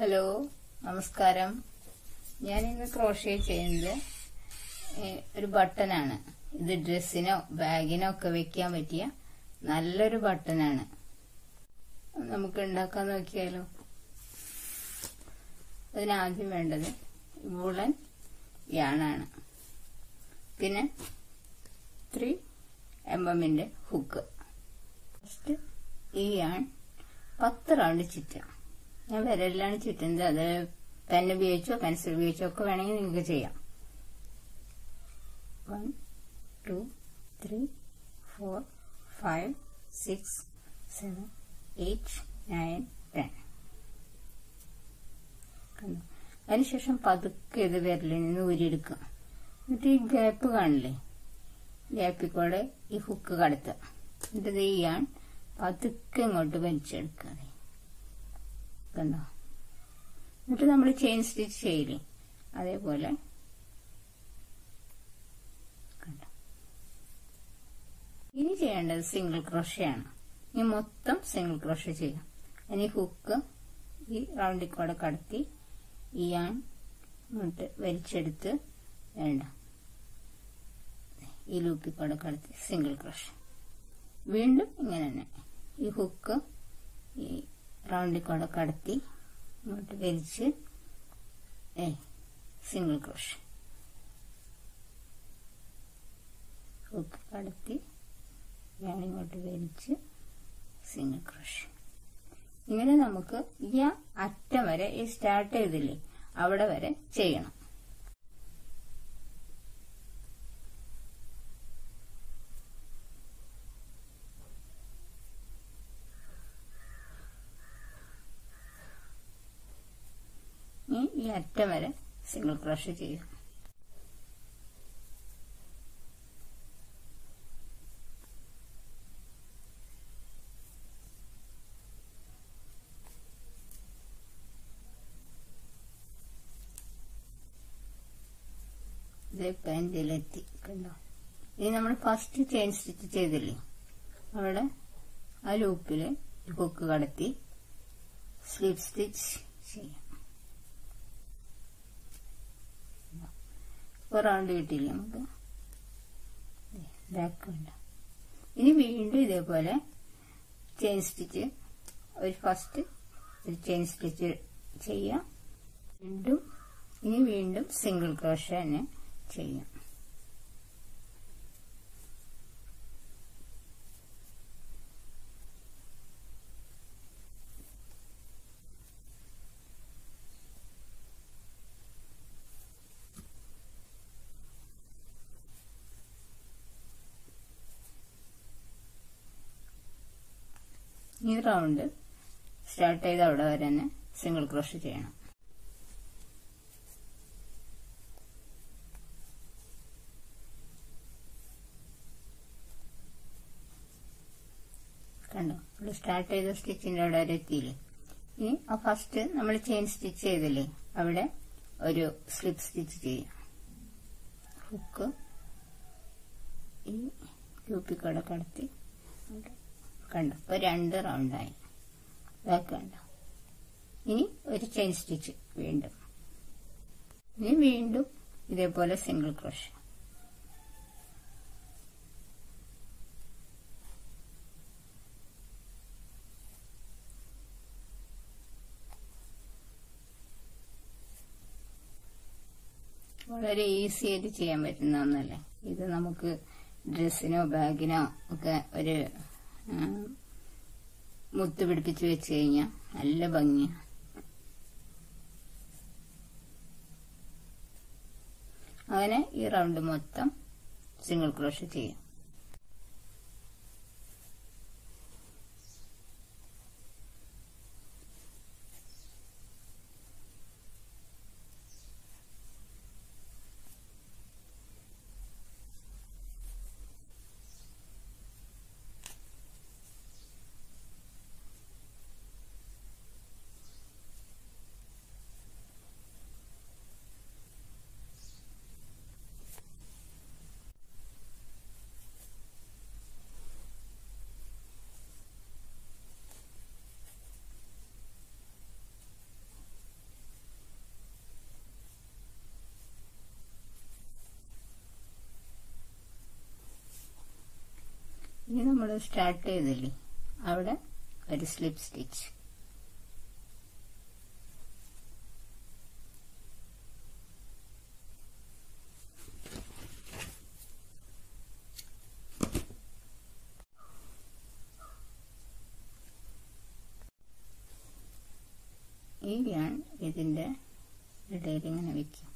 Hello, നമസ്കാരം. ഞാൻ ഇന്ന് ക്രോഷേ ചെയ്യുന്നത് ഒരു ബട്ടനാണ്. ഇത് ഡ്രസ്സിനോ ബാഗിനോ ഒക്കെ വെക്കാൻ പറ്റിയ നല്ലൊരു ബട്ടനാണ്. നമുക്ക് ഉണ്ടാക്കാൻ നോക്കിയാലോ. അതിനാദ്യം വേണ്ടത് വൂളൻ യാണാണ്. പിന്നെ 3mm ഹുക്ക്. ഫസ്റ്റ് ഈ യാൺ 10 റൗണ്ട് ചുറ്റാം. ഞാൻ വിരലിലാണ് ചുറ്റുന്നത്. അത് പെൻ ഉപയോഗിച്ചോ പെൻസിൽ ഉപയോഗിച്ചോ ഒക്കെ വേണമെങ്കിൽ നിങ്ങൾക്ക് ചെയ്യാം. 1 2 3 4 5 6 7 8 9 10. അതിനുശേഷം പതുക്കെ ഇത് വിരലിൽ നിന്ന് ഊരിയെടുക്കുക. എന്നിട്ട് ഈ ഗ്യാപ്പ് കാണില്ലേ, ഗ്യാപ്പിൽ കൂടെ ഈ ഹുക്ക് കടത്തുക. എന്നിട്ട് ഇത് ചെയ്യാൻ പതുക്കെ ഇങ്ങോട്ട് വലിച്ചെടുക്കുക. കണ്ടോ? എന്നിട്ട് നമ്മൾ ചെയിൻ സ്റ്റിച്ച് ചെയ്യില്ലേ, അതേപോലെ കണ്ടോ. ഇനി ചെയ്യേണ്ടത് സിംഗിൾ ക്രോഷയാണ്. ഇനി മൊത്തം സിംഗിൾ ക്രോഷ ചെയ്യാം. ഇനി ഹുക്ക് ഈ റൗണ്ടിൽ കൂടെ കടത്തി ഈ യാൺ ഇങ്ങോട്ട് വലിച്ചെടുത്ത് വേണ്ട ഈ ലൂപ്പിൽ കൂടെ കടത്തി സിംഗിൾ ക്രോഷ. വീണ്ടും ഇങ്ങനെ തന്നെ ഈ ഹുക്ക് ഈ റൗണ്ടിൽ കൂടെ കടത്തി ഇങ്ങോട്ട് വലിച്ച് സിംഗിൾ ക്രോഷ. ഹുക്ക് കടത്തി ഞാനിങ്ങോട്ട് വലിച്ച് സിംഗിൾ ക്രോഷ. ഇങ്ങനെ നമുക്ക് ഈ അറ്റം വരെ ഈ സ്റ്റാർട്ട് ചെയ്തില്ലേ അവിടെ വരെ ചെയ്യണം. ഈ അറ്റം വരെ സിംഗിൾ ക്രോഷ ചെയ്യുക. ഇതിപ്പോ എന്തിലെത്തി കണ്ടോ. ഇനി നമ്മൾ ഫസ്റ്റ് ചെയിൻ സ്റ്റിച്ച് ചെയ്തില്ലേ അവിടെ ആ ലൂപ്പില് ഹുക്ക് കടത്തി സ്ലിപ്പ് സ്റ്റിച്ച് ചെയ്യാം. റൗണ്ട് കിട്ടിയില്ലേ നമുക്ക്, ബാക്ക് ഉണ്ട്. ഇനി വീണ്ടും ഇതേപോലെ ചെയിൻ സ്റ്റിച്ച് ഫസ്റ്റ് ഒരു ചെയിൻ സ്റ്റിച്ച് ചെയ്യാം. വീണ്ടും സിംഗിൾ ക്രോഷ തന്നെ ചെയ്യാം. ഈ റൗണ്ട് സ്റ്റാർട്ട് ചെയ്ത് അവിടെ വരെ തന്നെ സിംഗിൾ ക്രോഷ ചെയ്യണം. കണ്ടോ, ഇവിടെ സ്റ്റാർട്ട് ചെയ്ത സ്റ്റിച്ചിന്റെ അവിടെ വരെ എത്തിയില്ലേ. ഇനി ആ ഫസ്റ്റ് നമ്മൾ ചെയിൻ സ്റ്റിച്ച് ചെയ്തില്ലേ അവിടെ ഒരു സ്ലിപ്പ് സ്റ്റിച്ച് ചെയ്യാം. ഹുക്ക് ഈ ലൂപ്പിൽ കൂടെ കടത്തി കണ്ടോ. ഇപ്പൊ 2 റൗണ്ടായി. ബാക്ക് കണ്ടോ. ഇനി ഒരു ചെയിൻ സ്റ്റിച്ച് വീണ്ടും ഇതേപോലെ സിംഗിൾ ക്രോഷ. വളരെ ഈസി ആയിട്ട് ചെയ്യാൻ പറ്റുന്ന ഒന്നല്ലേ ഇത്. നമുക്ക് ഡ്രസ്സിനോ ബാഗിനോ ഒക്കെ ഒരു മുത്ത് പിടിപ്പിച്ച് വെച്ച് കഴിഞ്ഞാൽ നല്ല ഭംഗിയാണ്. അങ്ങനെ ഈ റൗണ്ട് മൊത്തം സിംഗിൾ ക്രോഷ ചെയ്യാം. നമ്മൾ സ്റ്റാർട്ട് ചെയ്തില്ലേ അവിടെ ഒരു സ്ലിപ്പ് സ്റ്റിച്ച്. ഈ ഞാൻ ഇതിന്റെ ഇടയിൽ ഇങ്ങനെ വെക്കും.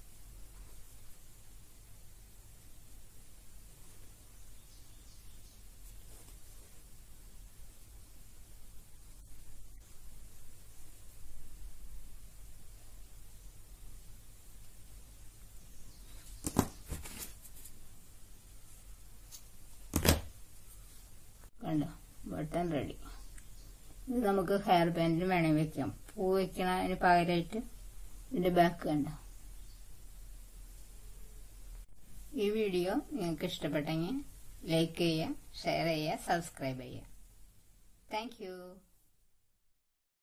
കണ്ടോ, ബട്ടൺ റെഡി. ഇത് നമുക്ക് ഹെയർ ബാൻഡിന് വേണമെങ്കിൽ വെക്കാം. പൂ വെക്കണതിന് പകരമായിട്ട് ഇതിന്റെ ബാക്ക് കണ്ടോ. ഈ വീഡിയോ നിങ്ങൾക്ക് ഇഷ്ടപ്പെട്ടെങ്കിൽ ലൈക്ക് ചെയ്യുക, ഷെയർ ചെയ്യുക, സബ്സ്ക്രൈബ് ചെയ്യുക. Thank U.